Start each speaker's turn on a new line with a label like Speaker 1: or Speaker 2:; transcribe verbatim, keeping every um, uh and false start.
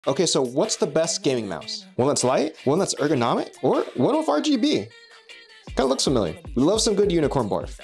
Speaker 1: Okay, so what's the best gaming mouse? One that's light, one that's ergonomic, or one with R G B? Kind of looks familiar. We love some good unicorn barf.